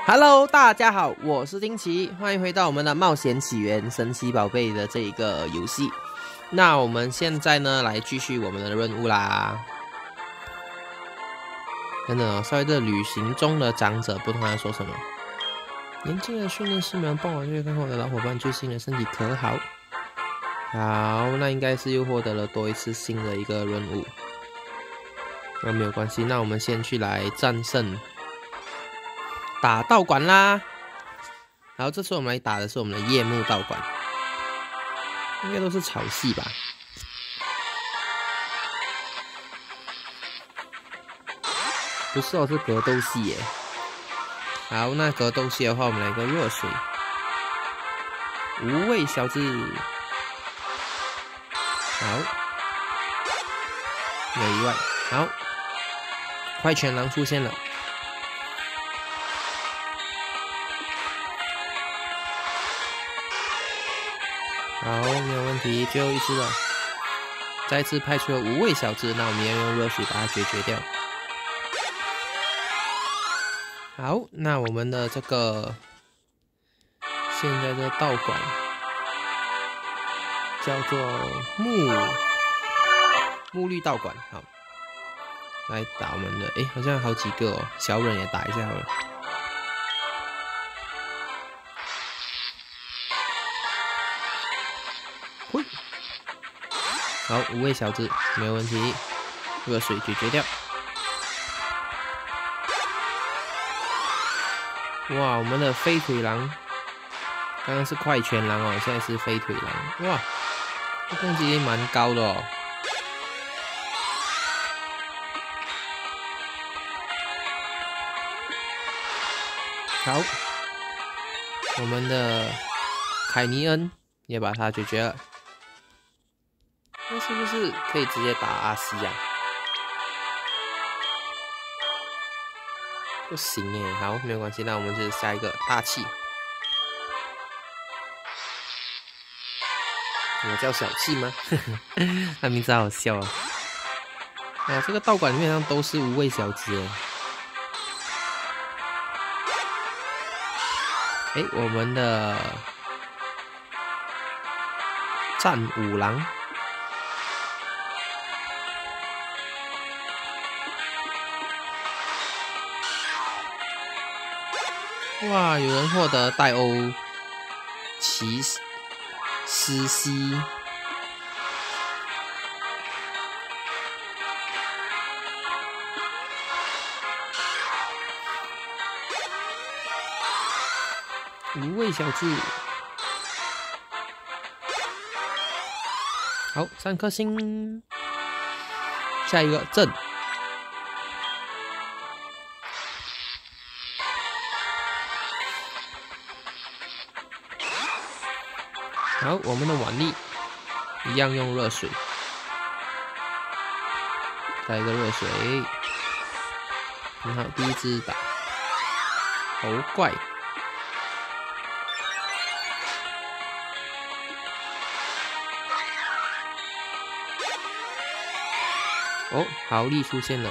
Hello， 大家好，我是丁奇，欢迎回到我们的冒险起源神奇宝贝的这一个游戏。那我们现在呢，来继续我们的任务啦。等等哦，稍微的旅行中的长者不懂他在说什么。年轻的训练师们傍晚就会看看我的老伙伴最新的身体可好？好，那应该是又获得了多一次新的一个任务。那没有关系，那我们先去来战胜打道馆啦。然后这次我们来打的是我们的夜幕道馆，应该都是草系吧。不是哦，是格斗系耶。好，那格斗系的话，我们来个热水，无畏小子。好，没有意外。好，快拳狼出现了。好，没有问题，最后一次了。再次派出了无畏小子，那我们要用热水把它解决掉。好，那我们的这个现在的道馆叫做木绿道馆。好，来打我们的，好像好几个哦，小忍也打一下好了。嘿，好，无畏小子没有问题，热水解决掉。哇，我们的飞腿狼，刚刚是快拳狼哦，现在是飞腿狼。哇，这攻击力蛮高的哦。好，我们的凯尼恩也把它解决了。那是不是可以直接打阿西呀？不行耶，好，没有关系，那我们就下一个大气。我叫小气吗？他名字好笑啊！啊，这个道馆里面都是无畏小子耶。我们的战五郎。哇，有人获得戴欧奇斯西。无畏小子。好，3颗星。下一个正。好，我们的腕力一样用热水，再一个热水。很好，第一只打猴怪。哦，豪力出现了。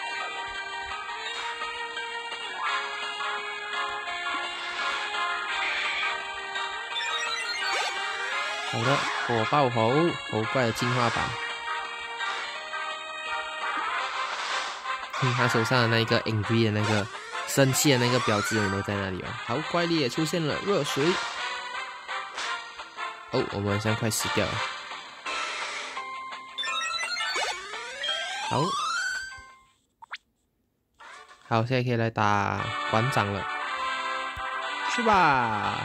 好的，火爆猴怪的进化版。他手上的那个 angry 的那个生气的那个标志有没有在那里哦？好，怪力也出现了，热水。哦，我们好像快死掉了。好，好，现在可以来打馆长了，去吧！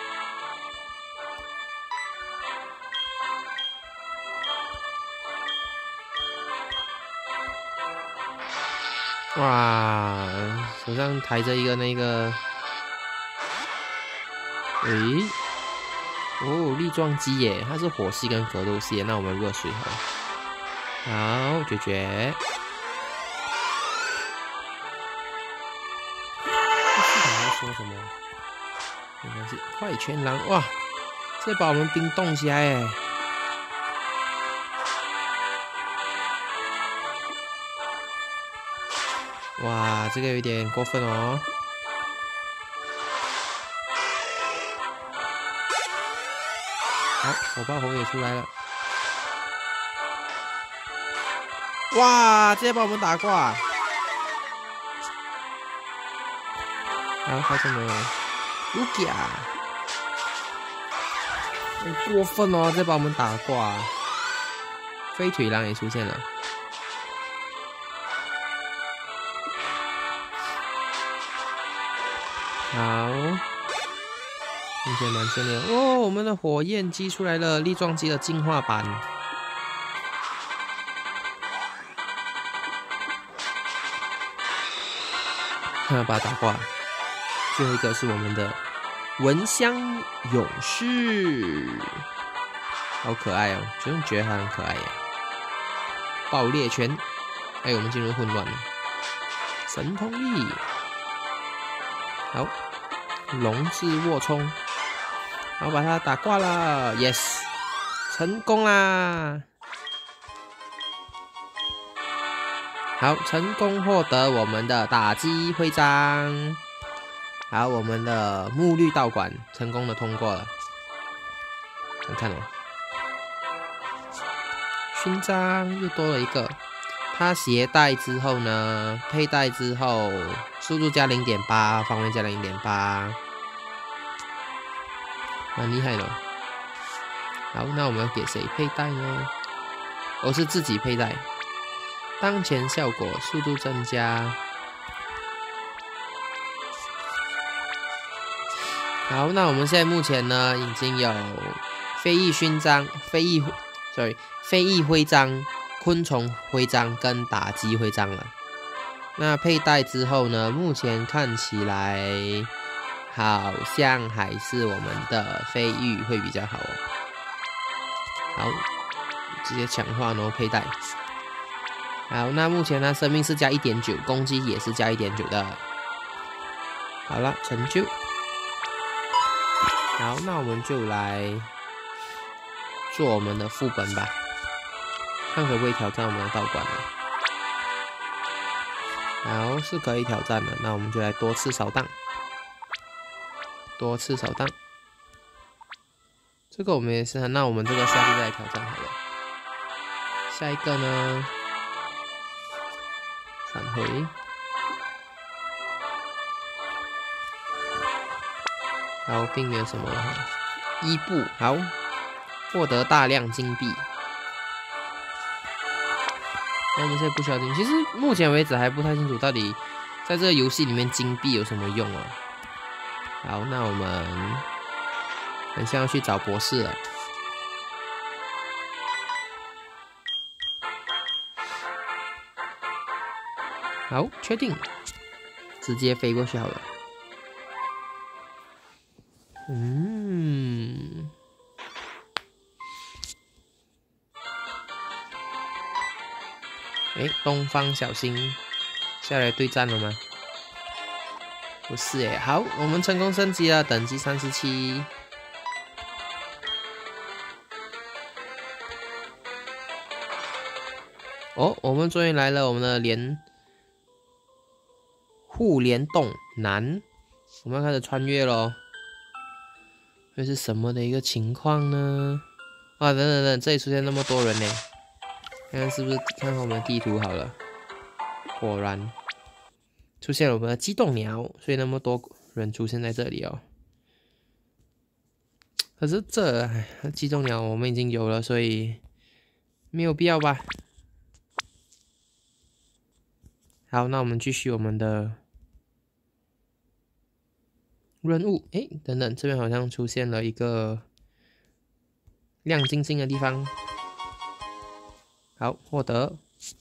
哇，手上抬着一个那个，哦，力撞击耶，它是火系跟格斗系，那我们热水好，解决。系统在说什么？没关系，快拳狼，哇，这把我们冰冻起来耶！哇，这个有点过分哦。 好，火爆红也出来了。哇！直接把我们打挂。然后开什么 ？Lugia， 很过分哦！直接把我们打挂。飞腿狼也出现了。好，目前蛮顺利的哦。我们的火焰鸡出来了，力壮鸡的进化版。把它打挂。最后一个是我们的蚊香勇士，好可爱哦！觉得它很可爱耶。爆裂拳，哎，我们进入混乱了。神通力，好，龙之卧冲，好，把它打挂了 ，yes， 成功啦！好，成功获得我们的打击徽章。好，我们的木绿道馆成功的通过了。你看哦，勋章又多了一个。它携带之后呢，佩戴之后，速度加 0.8， 方位加 0.8， 蛮厉害的。好，那我们要给谁佩戴呢？我是自己佩戴。当前效果速度增加。好，那我们现在目前呢已经有飞翼勋章、飞翼徽章、昆虫徽章跟打击徽章了。那佩戴之后呢，目前看起来好像还是我们的飞翼会比较好哦。好，直接强化然后佩戴。好，那目前呢，生命是加 1.9， 攻击也是加 1.9 的。好了，成就。好，那我们就来做我们的副本吧，看可不可以挑战我们的道馆了。好，是可以挑战的，那我们就来多次扫荡。多次扫荡。这个我们也是，那我们这个下次再来挑战好了。下一个呢？返回，好，并没有什么了哈。伊布，好，获得大量金币。那我们现在不需要金币，其实目前为止还不太清楚到底在这个游戏里面金币有什么用啊。好，那我们很像要去找博士了。好，确定，直接飞过去好了。哎，东方小心，下来对战了吗？不是哎，好，我们成功升级了，等级37。哦，我们终于来了，我们的互联洞南，我们要开始穿越咯。这是什么的一个情况呢？啊，等，这里出现那么多人呢，看看是不是看看我们的地图好了。果然出现了我们的机动鸟，所以那么多人出现在这里哦。可是这机动鸟我们已经有了，所以没有必要吧。好，那我们继续我们的任务。哎，等等，这边好像出现了一个亮晶晶的地方。好，获得。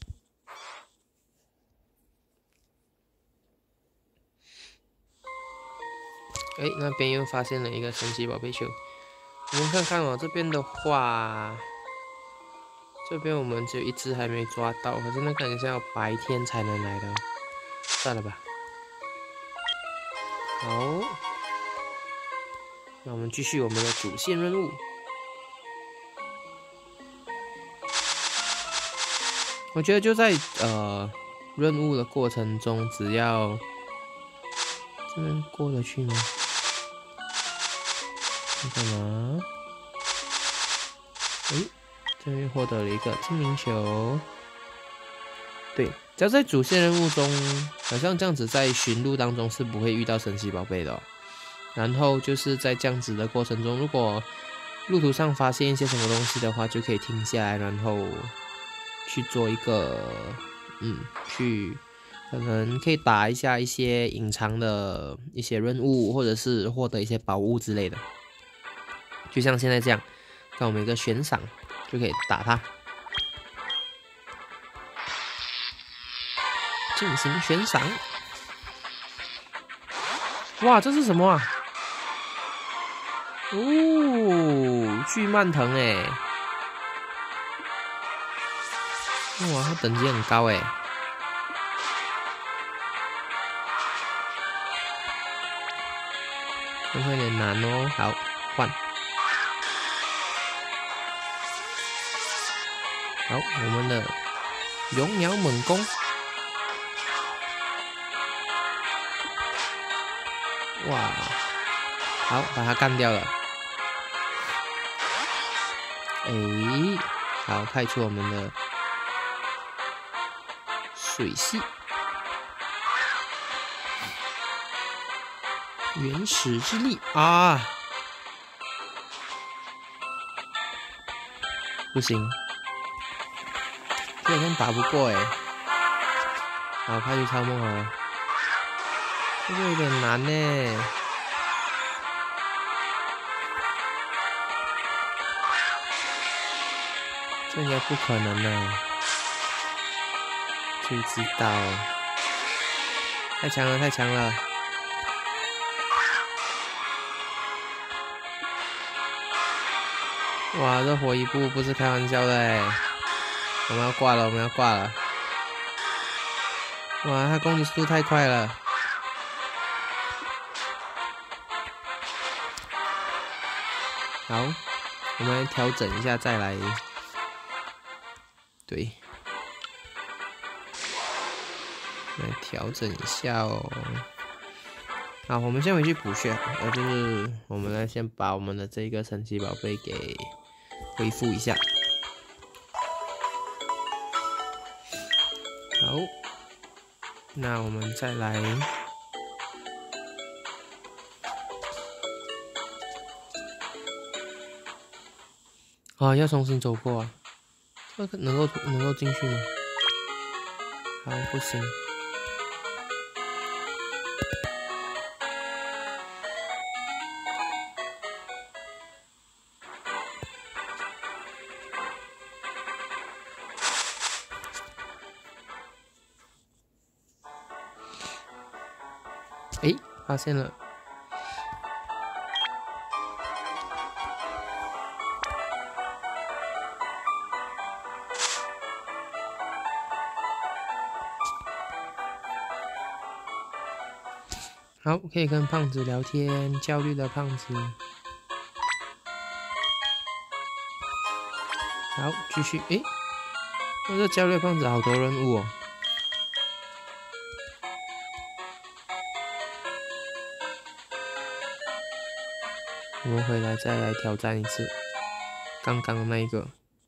哎，那边又发现了一个神奇宝贝球。我们看看哦，这边的话，这边我们只有一只还没抓到，可是那感觉是要白天才能来的，算了吧。好，那我们继续我们的主线任务。我觉得就在任务的过程中，只要这边过得去吗？干嘛？ 诶，这边获得了一个精灵球。对，只要在主线任务中，好像这样子在寻路当中是不会遇到神奇宝贝的哦。然后就是在这样子的过程中，如果路途上发现一些什么东西的话，就可以停下来，然后去做一个，去可能可以打一下一些隐藏的一些任务，或者是获得一些宝物之类的。就像现在这样，看我们有一个悬赏，就可以打它，进行悬赏。哇，这是什么啊？哦，巨蔓藤哎，哇，它等级很高哎，这会有点难哦。好，换。好，我们的勇鸟猛攻，哇，好，把它干掉了。哎，好，派出我们的水系原始之力啊！不行，这好像打不过哎。好，派去超梦好了，这个有点难呢。这应该不可能的，就知道，太强了，太强了！哇，这火一步不是开玩笑的哎！我们要挂了，我们要挂了！哇，他攻击速度太快了！好，我们来调整一下再来。对，来调整一下哦。好，我们先回去补血，就是我们来先把我们的这个神奇宝贝给恢复一下。好，那我们再来。啊，要重新走过啊！这个能够进去吗？好，不行。诶，发现了。好，可以跟胖子聊天，焦虑的胖子。好，继续。诶，这焦虑的胖子好多任务哦。我们回来再来挑战一次刚刚那一个。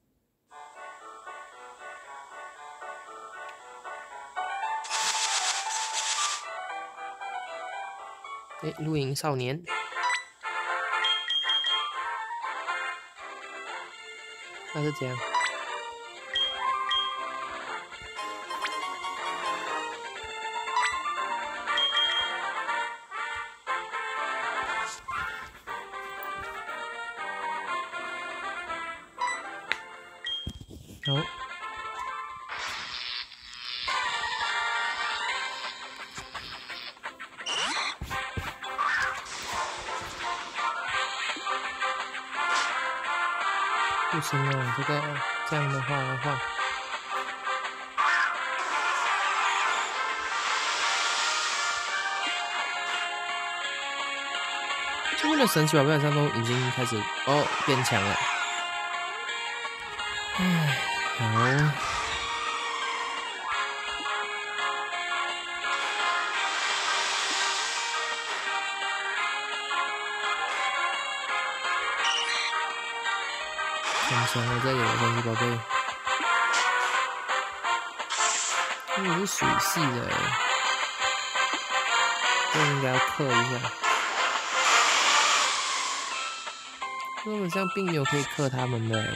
诶，露营少年。他是这样。好。不行啊，这样的话，这边的神奇宝贝好像都已经开始变强了。唉，好。 很强的这里的神奇宝贝，因为是水系的，这应该要克一下。根本上并没有可以克他们的。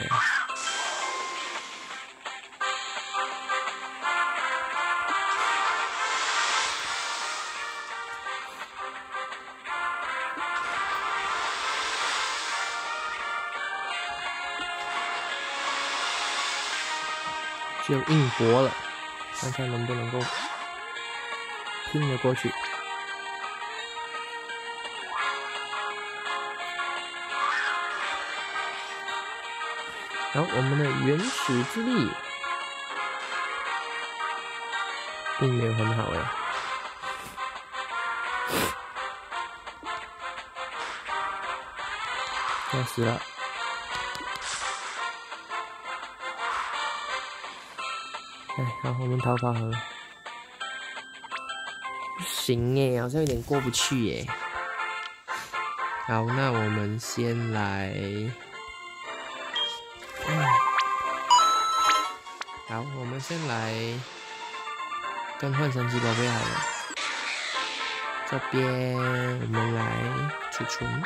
只有硬搏了，看看能不能够拼得过去。好，我们的原始之力并没有很好哎，要死了！哎，好，我们逃跑好了。不行哎，好像有点过不去耶。好，那我们先来。好，我们先来更换神奇宝贝好了。这边我们来储存。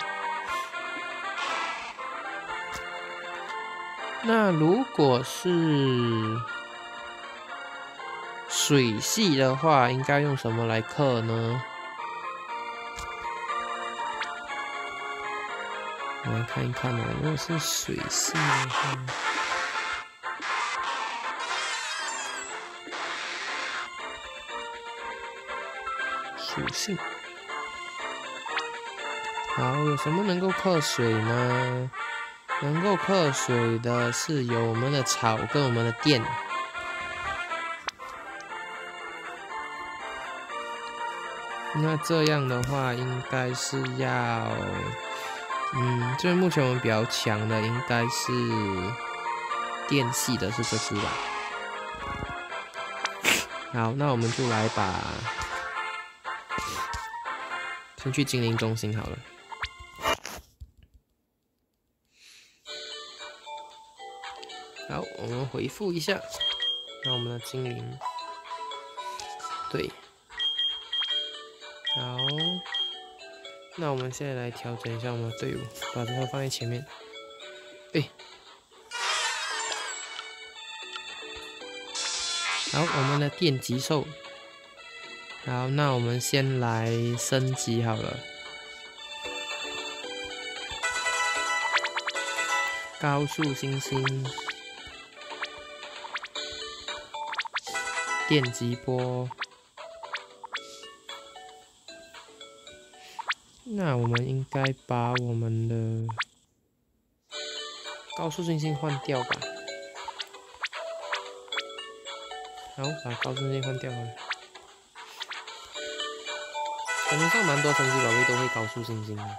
那如果是水系的话，应该用什么来克呢？我来看一看哦，如果是水系的话。属性好，有什么能够克水呢？能够克水的是有我们的草跟我们的电。那这样的话，应该是要，这目前我们比较强的应该是电系的，是这只吧？好，那我们就来把。先去精灵中心好了。好，我们回复一下，那我们的精灵，对，好，那我们现在来调整一下我们的队伍，把这个放在前面。对，好，我们的电击兽。好，那我们先来升级好了。高速猩猩，电击波。那我们应该把我们的高速猩猩换掉吧。好，把高速猩猩换掉了。感觉上蛮多神奇宝贝都会高速猩猩的。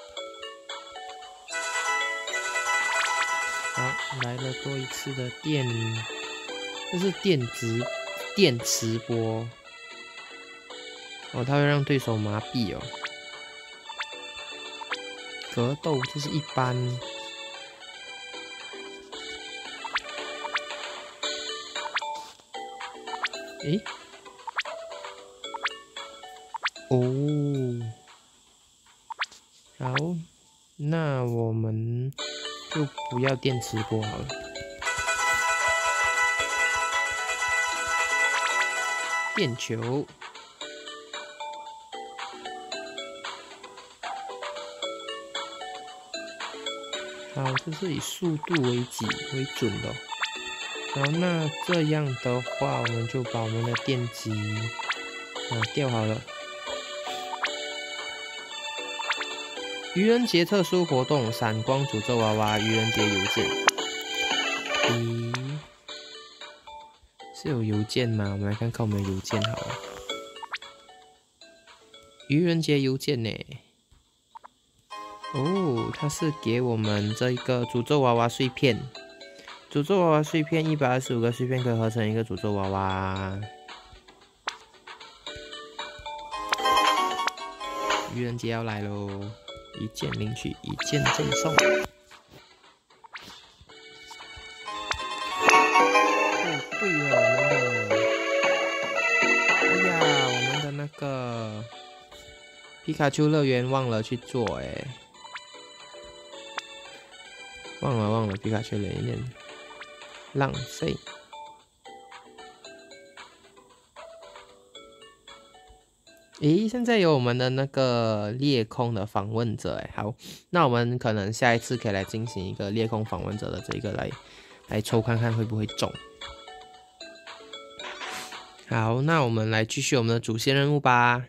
好，来了多一次的电，这是电磁波。哦，它会让对手麻痹哦。格斗这是一般。诶。哦，好，那我们就不要电磁波好了。电球，好，这是以速度为准的。好，那这样的话，我们就把我们的电击拿掉好了。愚人节特殊活动：闪光诅咒娃娃愚人节邮件。是有邮件吗？我们来看看我们的邮件好了。愚人节邮件呢？哦，它是给我们这一个诅咒娃娃碎片。诅咒娃娃碎片125个碎片可以合成一个诅咒娃娃。愚人节要来喽！一键领取，一键赠送。 对了，我们的那个皮卡丘乐园忘了去做哎，忘了皮卡丘乐园浪费。诶，现在有我们的那个裂空的访问者哎，好，那我们可能下一次可以来进行一个裂空访问者的这个来抽看看会不会中。好，那我们来继续我们的主线任务吧。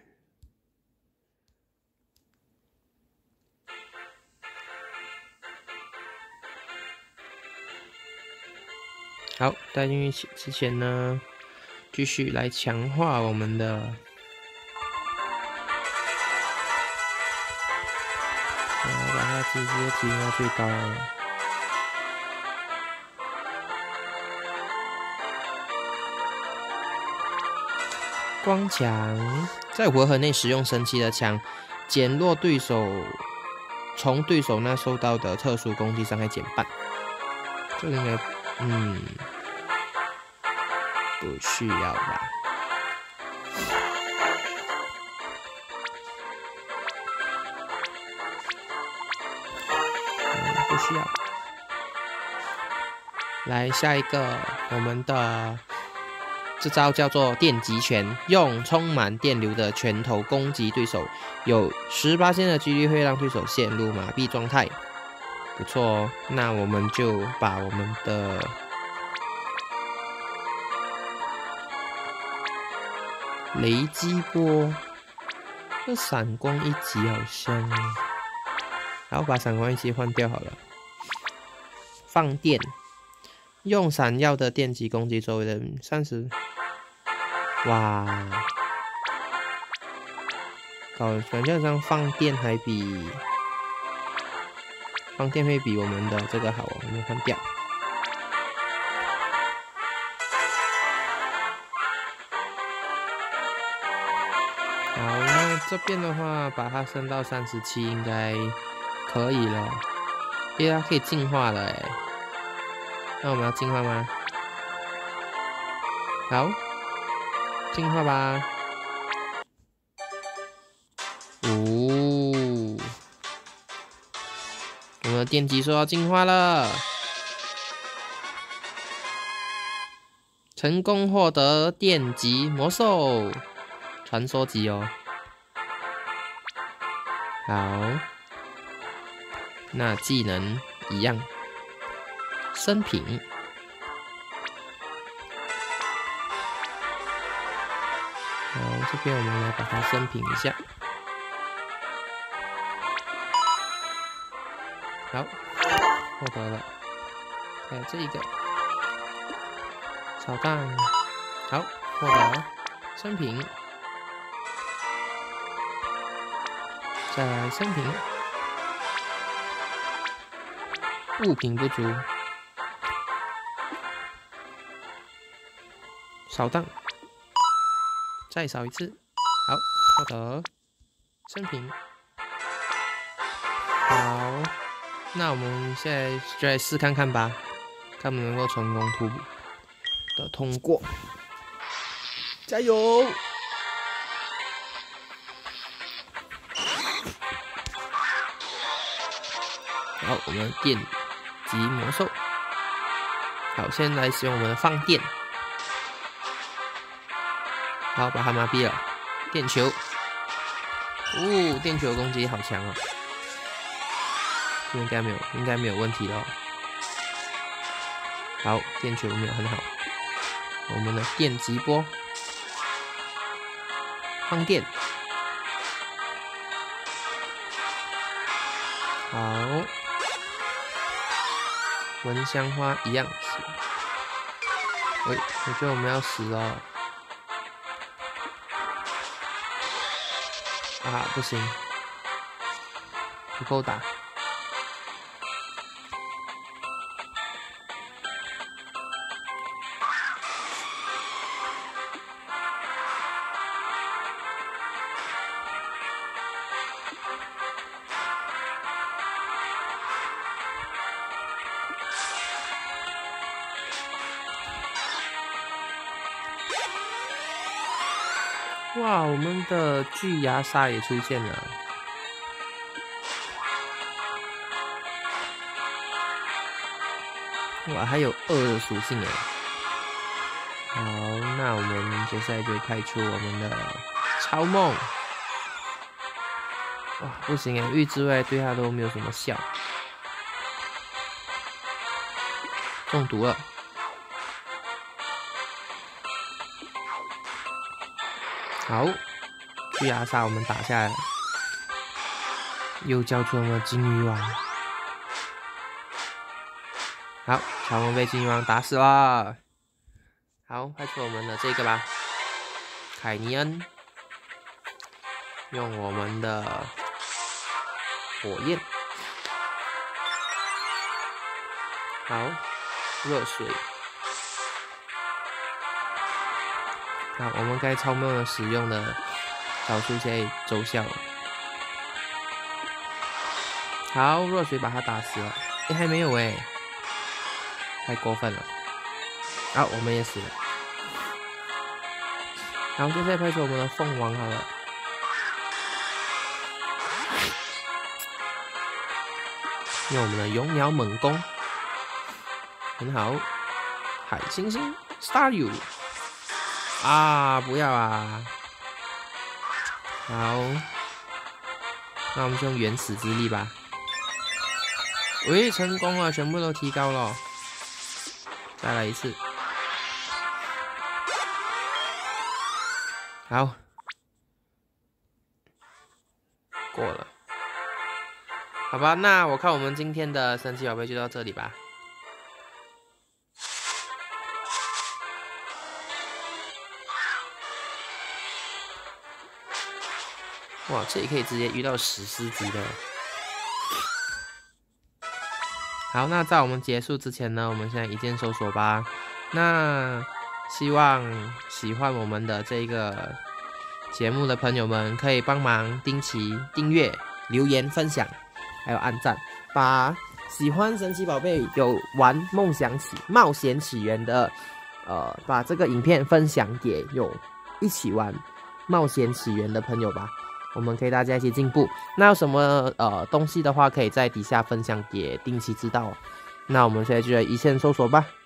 好，带进去之前呢，继续来强化我们的。把它直接提到最高了。光墙在回合内使用神奇的墙，减弱对手从对手那受到的特殊攻击伤害减半。这个应该不需要吧？不需要。来下一个，我们的这招叫做电击拳，用充满电流的拳头攻击对手，有18%的几率会让对手陷入麻痹状态。不错哦，那我们就把我们的雷击波，这闪光一击好像，然后把闪光一击换掉好了。放电，用闪耀的电击攻击周围的30。哇，感觉上放电还比会比我们的这个好哦，我们换掉。好，那这边的话，把它升到37应该可以了，因为它可以进化了哎。那我们要进化吗？好，进化吧。我们的电击兽要进化了，成功获得电击魔兽传说级哦。好，那技能一样，生平。好，这边我们来把它生平一下。好，获得了。还有这一个炒蛋，好，获得生平。再来生平，物品不足，扫荡，再扫一次，好，获得生平。好，那我们现在就来试看看吧，看能不能够成功通过，加油！好，我们电击魔兽。好，现在来使用我们的放电。好，把它麻痹了。电球，电球攻击好强哦，应该没有问题了哦。好，电球没有很好。我们的电击波，放电。好。蚊香花一样死，我觉得我们要死了啊！不行，不够打。 哇，我们的巨牙鲨也出现了。哇，还有2的属性哎。好，那我们接下来就派出我们的超梦。哇，不行哎，预知未来对他都没有什么效。中毒了。好，巨牙鲨我们打下来了，又交出我们的金鱼王。好，超梦被金鱼王打死了。好，派出我们的这个吧，凯尼恩，用我们的火焰。好，热水。好，我们该超梦的使用的招数现在奏效了。好，热水把他打死了。诶，还没有诶，太过分了。好，我们也死了。然后接下来派出我们的凤凰好了。用我们的永鸟猛攻。很好。海星星 Staryu。啊，不要啊！好，那我们就用原始之力吧。喂，成功了，全部都提高了。再来一次。好，过了。好吧，那我看我们今天的神奇宝贝就到这里吧。哇，这里可以直接遇到史诗级的。好，那在我们结束之前呢，我们现在一键搜索吧。那希望喜欢我们的这个节目的朋友们，可以帮忙定期订阅、留言、分享，还有按赞，把喜欢神奇宝贝、有玩冒险起源的，把这个影片分享给有一起玩冒险起源的朋友吧。我们可以大家一起进步。那有什么东西的话，可以在底下分享给定期知道哦。那我们现在就来一键搜索吧。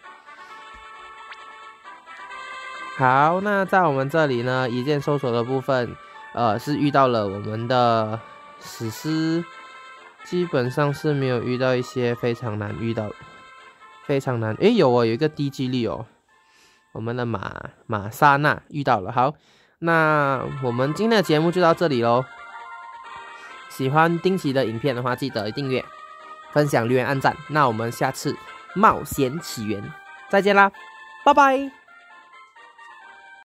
好，那在我们这里呢，一键搜索的部分，是遇到了我们的史诗，基本上是没有遇到一些非常难遇到，非常难。诶，有一个低几率哦，我们的马莎娜遇到了。好。那我们今天的节目就到这里咯。喜欢定期的影片的话，记得订阅、分享、留言、按赞。那我们下次冒险起源再见啦，拜拜。